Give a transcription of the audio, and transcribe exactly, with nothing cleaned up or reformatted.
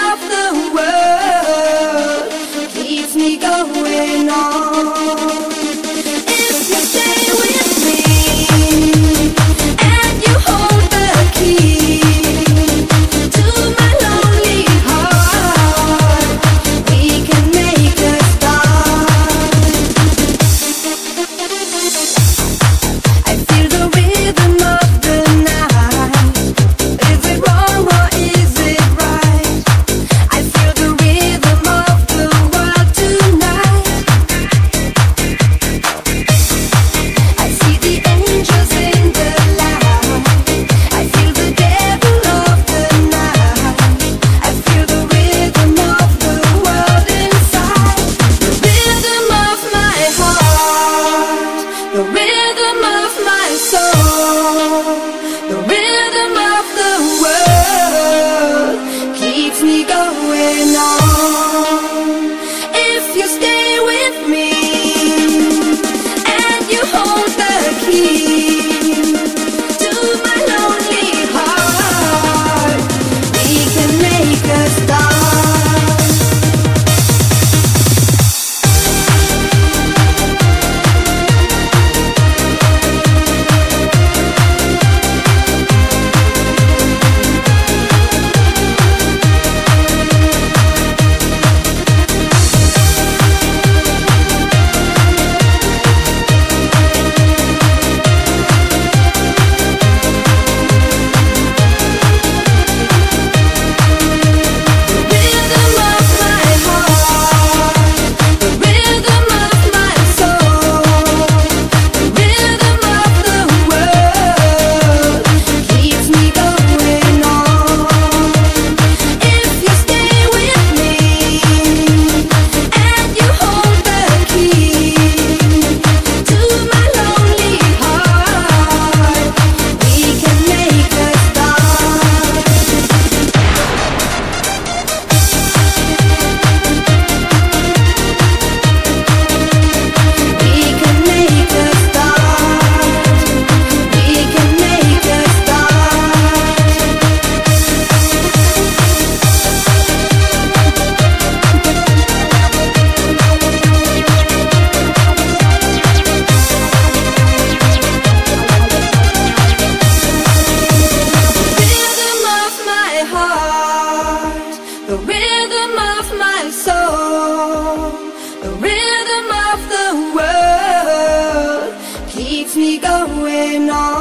of the world keeps me going on. If you stay with me and you hold the key to my lonely heart, we can make a start. I feel the rhythm of the night. Is it wrong or is it right? I feel the rhythm of the world tonight. I see the angels in the light. I feel the devil of the night. I feel the rhythm of the world inside. The rhythm of my heart, the rhythm of my soul, the rhythm of the world keeps me going on. If you stay with me and you hold the key to my lonely heart, we can make a start. The rhythm of my soul, the rhythm of the world keeps me going on.